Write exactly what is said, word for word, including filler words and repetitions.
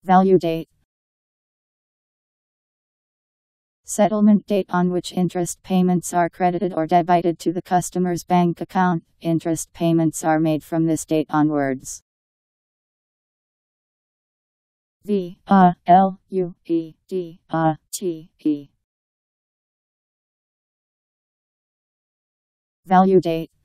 Value date. Settlement date on which interest payments are credited or debited to the customer's bank account. Interest payments are made from this date onwards. V A L U E D A T E. Value date.